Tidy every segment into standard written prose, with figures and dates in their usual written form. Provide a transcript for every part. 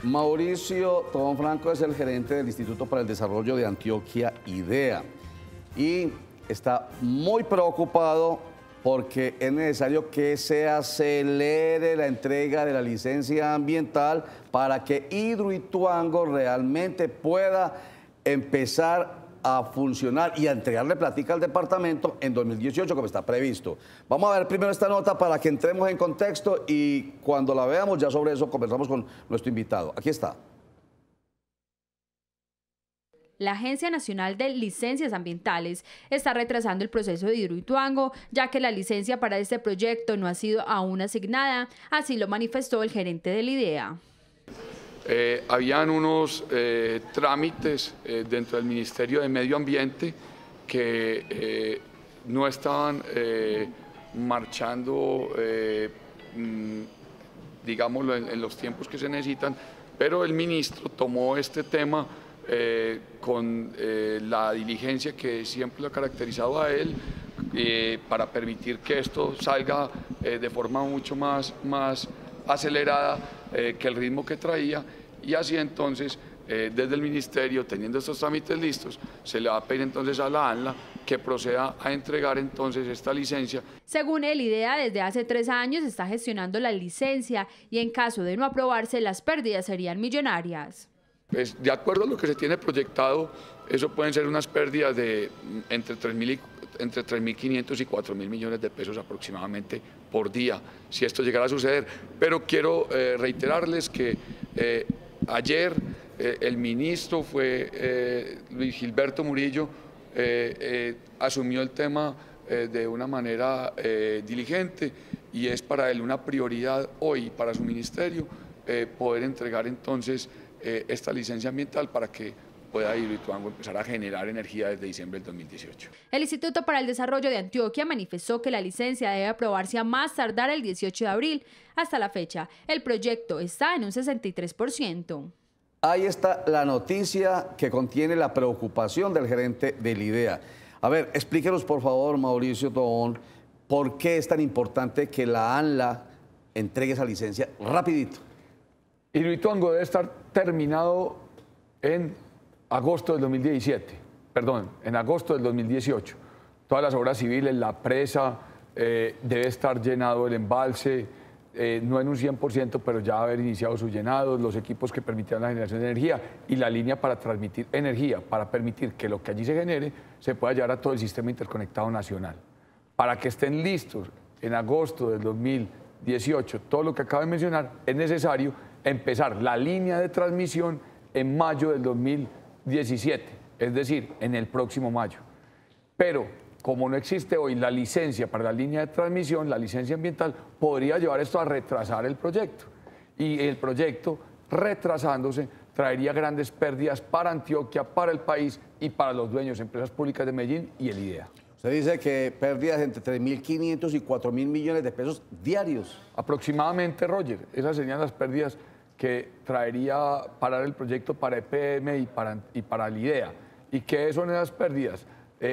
Mauricio Tobón Franco es el gerente del Instituto para el Desarrollo de Antioquia, IDEA, y está muy preocupado porque es necesario que se acelere la entrega de la licencia ambiental para que Hidroituango realmente pueda empezar a funcionar y a entregarle plática al departamento en 2018 como está previsto. Vamos a ver primero esta nota para que entremos en contexto y cuando la veamos ya sobre eso conversamos con nuestro invitado. Aquí está. La Agencia Nacional de Licencias Ambientales está retrasando el proceso de Hidroituango, ya que la licencia para este proyecto no ha sido aún asignada, así lo manifestó el gerente del IDEA. Habían unos trámites dentro del Ministerio de Medio Ambiente que no estaban marchando, digámoslo, en los tiempos que se necesitan, pero el ministro tomó este tema con la diligencia que siempre lo ha caracterizado a él para permitir que esto salga de forma mucho más acelerada que el ritmo que traía, y así entonces desde el ministerio, teniendo estos trámites listos, se le va a pedir entonces a la ANLA que proceda a entregar entonces esta licencia. Según el IDEA, desde hace 3 años está gestionando la licencia y en caso de no aprobarse, las pérdidas serían millonarias. Pues, de acuerdo a lo que se tiene proyectado, eso pueden ser unas pérdidas de entre 3.500 y 4.000 millones de pesos aproximadamente por día, si esto llegara a suceder. Pero quiero reiterarles que ayer el ministro fue Luis Gilberto Murillo, asumió el tema de una manera diligente, y es para él una prioridad hoy para su ministerio poder entregar entonces esta licencia ambiental para que pueda Hidroituango empezar a generar energía desde diciembre del 2018. El Instituto para el Desarrollo de Antioquia manifestó que la licencia debe aprobarse a más tardar el 18 de abril. Hasta la fecha, el proyecto está en un 63%. Ahí está la noticia que contiene la preocupación del gerente del IDEA. A ver, explíquenos por favor, Mauricio Tobón, ¿por qué es tan importante que la ANLA entregue esa licencia rapidito? Hidroituango debe estar terminado en agosto del 2017, perdón, en agosto del 2018. Todas las obras civiles, la presa, debe estar llenado el embalse, no en un 100%, pero ya haber iniciado su llenado, los equipos que permitirán la generación de energía y la línea para transmitir energía, para permitir que lo que allí se genere se pueda llevar a todo el sistema interconectado nacional. Para que estén listos en agosto del 2018, todo lo que acabo de mencionar, es necesario empezar la línea de transmisión en mayo del 2017, es decir, en el próximo mayo. Pero como no existe hoy la licencia para la línea de transmisión, la licencia ambiental, podría llevar esto a retrasar el proyecto. Y el proyecto, retrasándose, traería grandes pérdidas para Antioquia, para el país y para los dueños, empresas públicas de Medellín y el IDEA. Usted dice que pérdidas entre 3.500 y 4.000 millones de pesos diarios. Aproximadamente, Roger, esas serían las pérdidas que traería parar el proyecto para EPM y para el IDEA. ¿Y qué son esas pérdidas?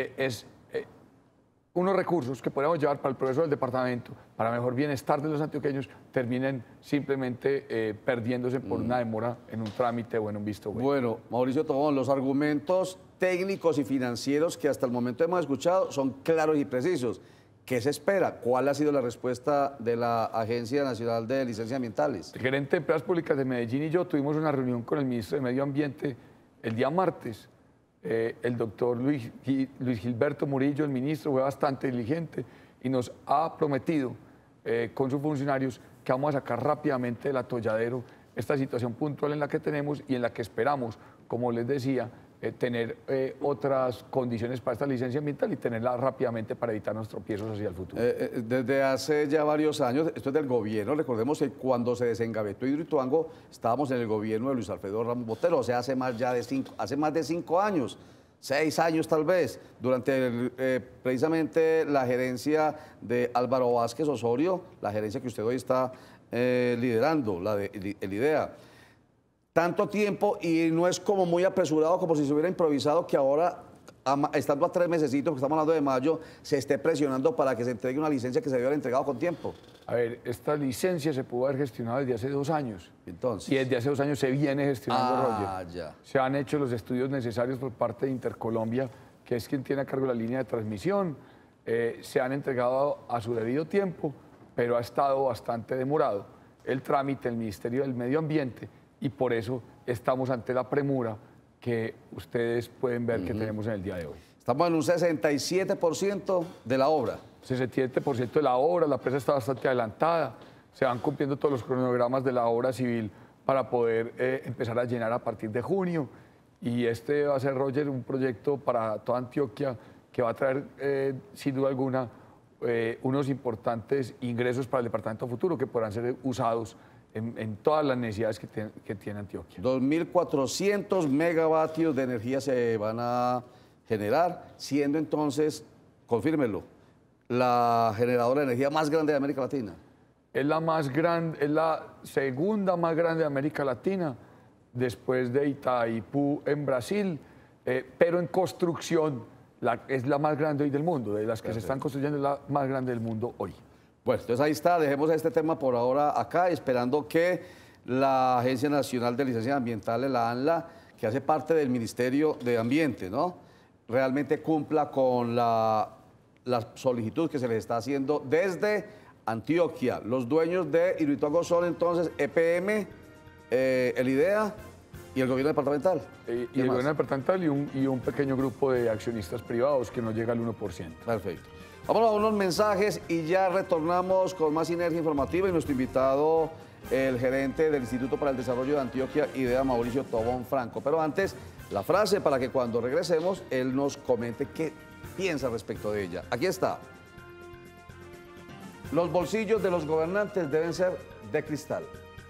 Unos recursos que podríamos llevar para el progreso del departamento, para mejor bienestar de los antioqueños, terminen simplemente perdiéndose por una demora en un trámite o en un visto bueno. Bueno, Mauricio Tobón, los argumentos técnicos y financieros que hasta el momento hemos escuchado son claros y precisos. ¿Qué se espera? ¿Cuál ha sido la respuesta de la Agencia Nacional de Licencias Ambientales? El gerente de Empresas Públicas de Medellín y yo tuvimos una reunión con el ministro de Medio Ambiente el día martes. El doctor Luis Gilberto Murillo, el ministro, fue bastante diligente y nos ha prometido con sus funcionarios que vamos a sacar rápidamente del atolladero esta situación puntual en la que tenemos y en la que esperamos, como les decía, tener otras condiciones para esta licencia ambiental y tenerla rápidamente para evitarnos tropiezos hacia el futuro. Desde hace ya varios años, esto es del gobierno, recordemos que cuando se desengavetó Hidroituango estábamos en el gobierno de Luis Alfredo Ramos Botero, o sea, hace más de 5 años, 6 años tal vez, durante precisamente la gerencia de Álvaro Vázquez Osorio, la gerencia que usted hoy está liderando, la de el IDEA. Tanto tiempo y no es como muy apresurado, como si se hubiera improvisado, que ahora estando a 3 mesecitos, que estamos hablando de mayo, se esté presionando para que se entregue una licencia que se debió haber entregado con tiempo? A ver, esta licencia se pudo haber gestionado desde hace 2 años. Entonces. Y desde hace 2 años se viene gestionando, Roger. Ya. Se han hecho los estudios necesarios por parte de Intercolombia, que es quien tiene a cargo la línea de transmisión. Se han entregado a su debido tiempo, pero ha estado bastante demorado el trámite del Ministerio del Medio Ambiente y por eso estamos ante la premura que ustedes pueden ver que tenemos en el día de hoy. Estamos en un 67% de la obra. 67% de la obra, la presa está bastante adelantada, se van cumpliendo todos los cronogramas de la obra civil para poder empezar a llenar a partir de junio. Y este va a ser, Roger, un proyecto para toda Antioquia que va a traer, sin duda alguna, unos importantes ingresos para el departamento futuro que podrán ser usados en todas las necesidades que tiene Antioquia. 2.400 megavatios de energía se van a generar, siendo entonces, confírmelo, la generadora de energía más grande de América Latina. Es la más grande, es la segunda más grande de América Latina, después de Itaipú en Brasil, pero en construcción es la más grande hoy del mundo, de las que se están construyendo es la más grande del mundo hoy. Bueno, entonces ahí está, dejemos este tema por ahora acá, esperando que la Agencia Nacional de Licencias Ambientales, la ANLA, que hace parte del Ministerio de Ambiente, ¿no?, realmente cumpla con la solicitud que se les está haciendo desde Antioquia. Los dueños de Hidroituango son entonces EPM, el IDEA y el gobierno departamental. Y el gobierno departamental y un pequeño grupo de accionistas privados que no llega al 1%. Perfecto. Vamos a unos mensajes y ya retornamos con más sinergia informativa y nuestro invitado, el gerente del Instituto para el Desarrollo de Antioquia, IDEA, Mauricio Tobón Franco. Pero antes, la frase para que cuando regresemos él nos comente qué piensa respecto de ella. Aquí está. Los bolsillos de los gobernantes deben ser de cristal.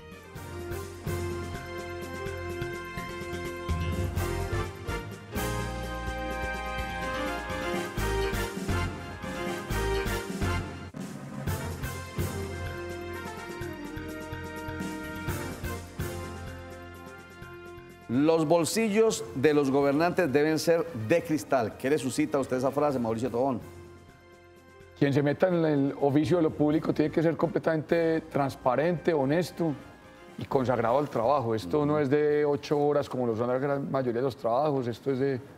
Los bolsillos de los gobernantes deben ser de cristal. ¿Qué le suscita a usted esa frase, Mauricio Tobón? Quien se meta en el oficio de lo público tiene que ser completamente transparente, honesto y consagrado al trabajo. Esto no es de 8 horas como lo son la gran mayoría de los trabajos, esto es de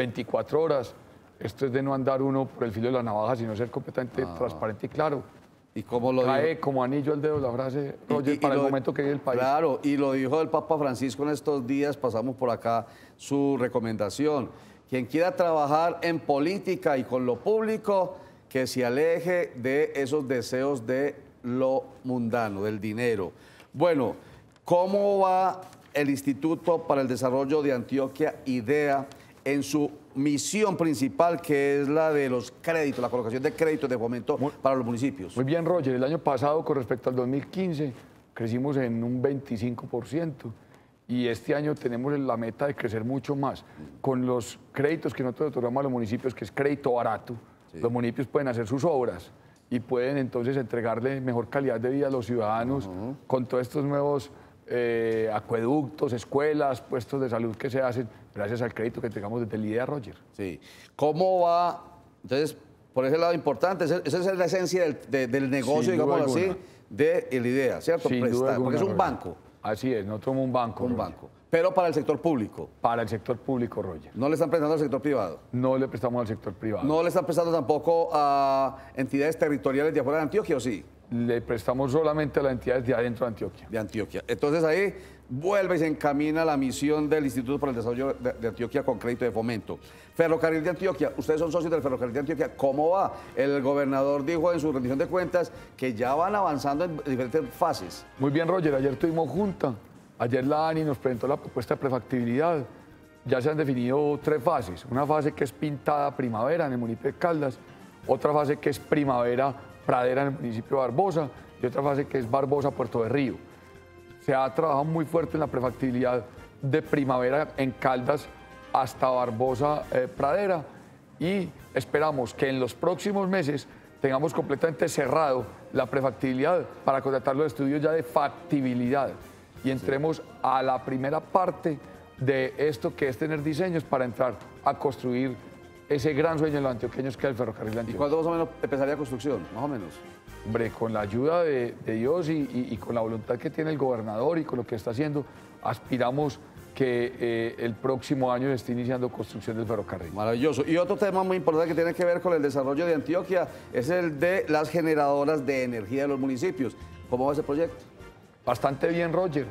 24 horas. Esto es de no andar uno por el filo de la navaja, sino ser completamente transparente y claro. ¿Y cómo lo cae dijo? Como anillo al dedo la frase, Roger, para el momento que vive el país. Claro, y lo dijo el Papa Francisco en estos días, pasamos por acá su recomendación. Quien quiera trabajar en política y con lo público, que se aleje de esos deseos de lo mundano, del dinero. Bueno, ¿cómo va el Instituto para el Desarrollo de Antioquia, IDEA, en su misión principal, que es la de los créditos, la colocación de créditos de fomento para los municipios? Muy bien, Roger. El año pasado, con respecto al 2015, crecimos en un 25%. Y este año tenemos la meta de crecer mucho más. Con los créditos que nosotros otorgamos a los municipios, que es crédito barato, los municipios pueden hacer sus obras y pueden entonces entregarle mejor calidad de vida a los ciudadanos con todos estos nuevos acueductos, escuelas, puestos de salud que se hacen gracias al crédito que entregamos desde el IDEA, Roger. Sí. ¿Cómo va? Entonces, por ese lado importante, esa es la esencia del negocio, digamos así, del IDEA, ¿cierto? Sin duda alguna, porque es un Roger. banco. Así es, nosotros somos un banco. Un banco. Pero para el sector público. Para el sector público, Roger. ¿No le están prestando al sector privado? No le prestamos al sector privado. ¿No le están prestando tampoco a entidades territoriales de afuera de Antioquia o sí? Le prestamos solamente a las entidades de adentro de Antioquia. De Antioquia. Entonces ahí vuelve y se encamina la misión del Instituto para el Desarrollo de Antioquia con crédito de fomento. Ferrocarril de Antioquia, ustedes son socios del Ferrocarril de Antioquia, ¿cómo va? El gobernador dijo en su rendición de cuentas que ya van avanzando en diferentes fases. Muy bien, Roger, ayer tuvimos junta. Ayer la ANI nos presentó la propuesta de prefactibilidad. Ya se han definido 3 fases. Una fase que es Pintada Primavera en el municipio de Caldas, otra fase que es Primavera Pradera en el municipio de Barbosa y otra fase que es Barbosa Puerto de Río. Se ha trabajado muy fuerte en la prefactibilidad de Primavera en Caldas hasta Barbosa Pradera y esperamos que en los próximos meses tengamos completamente cerrado la prefactibilidad para contratar los estudios ya de factibilidad y entremos a la primera parte de esto que es tener diseños para entrar a construir ese gran sueño de los antioqueños que es el ferrocarril ¿Y antioqueño. cuándo más o menos empezaría la construcción? Más o menos. Hombre, con la ayuda de Dios y con la voluntad que tiene el gobernador y con lo que está haciendo, aspiramos que el próximo año se esté iniciando construcción del ferrocarril. Maravilloso. Y otro tema muy importante que tiene que ver con el desarrollo de Antioquia es el de las generadoras de energía de los municipios. ¿Cómo va ese proyecto? Bastante bien, Roger.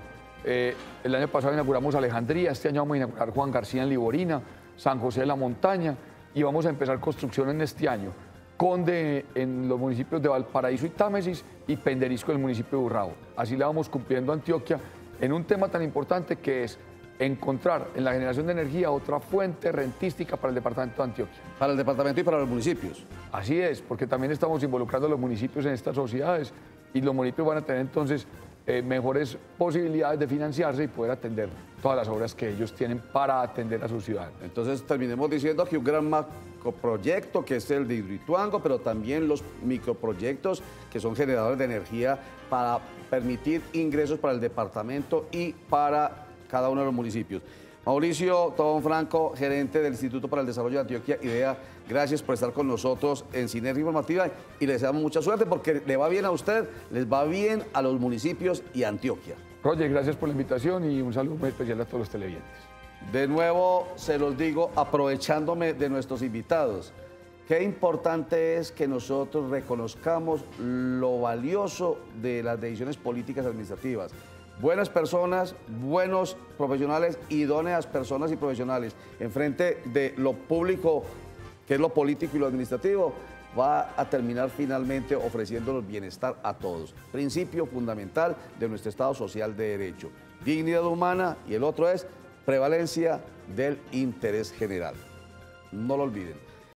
El año pasado inauguramos Alejandría, este año vamos a inaugurar Juan García en Liborina, San José de la Montaña y vamos a empezar construcción en este año. Conde en los municipios de Valparaíso y Támesis y Penderisco en el municipio de Urrao. Así le vamos cumpliendo a Antioquia en un tema tan importante que es encontrar en la generación de energía otra fuente rentística para el departamento de Antioquia. Para el departamento y para los municipios. Así es, porque también estamos involucrando a los municipios en estas sociedades y los municipios van a tener entonces mejores posibilidades de financiarse y poder atender todas las obras que ellos tienen para atender a sus ciudadanos. Entonces terminemos diciendo que un gran macroproyecto que es el de Hidroituango, pero también los microproyectos que son generadores de energía para permitir ingresos para el departamento y para cada uno de los municipios. Mauricio Tobón Franco, gerente del Instituto para el Desarrollo de Antioquia IDEA, gracias por estar con nosotros en Sinergia Informativa y les deseamos mucha suerte porque le va bien a usted, les va bien a los municipios y a Antioquia. Roger, gracias por la invitación y un saludo muy especial a todos los televidentes. De nuevo, se los digo, aprovechándome de nuestros invitados, qué importante es que nosotros reconozcamos lo valioso de las decisiones políticas administrativas. Buenas personas, buenos profesionales, idóneas personas y profesionales, enfrente de lo público, que es lo político y lo administrativo, va a terminar finalmente ofreciéndonos bienestar a todos. Principio fundamental de nuestro Estado social de derecho. Dignidad humana y el otro es prevalencia del interés general. No lo olviden.